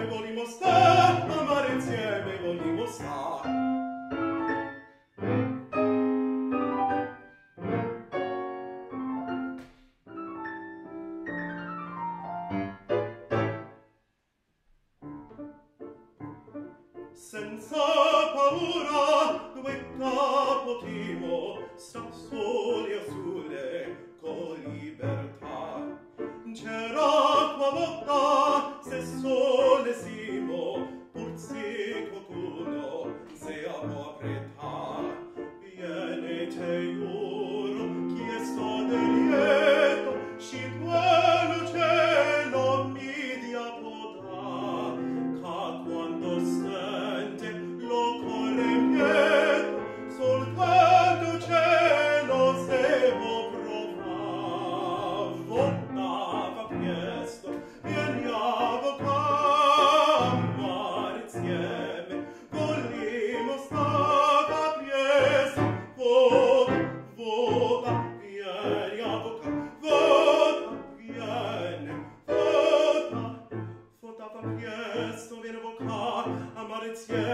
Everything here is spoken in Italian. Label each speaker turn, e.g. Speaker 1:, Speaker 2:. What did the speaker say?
Speaker 1: volimo sta, amare insieme volimo sta. Senza paura, dove capotivo, sta soli a sole, con libertà. C'era qua lotta, se sole simo, pur si qualcuno, se a può apretà. Viene te giuro, chi è stato lieto, sci quello cielo mi dia podà, ca quando sente lo cuore mieto, soltanto cielo se può provà. Voltava presto, vieni a vocà, amare insieme, volimo stava presto, vota, vieni a vocà, vota, vieni, vota, votava presto, vieni a vocà, amare insieme.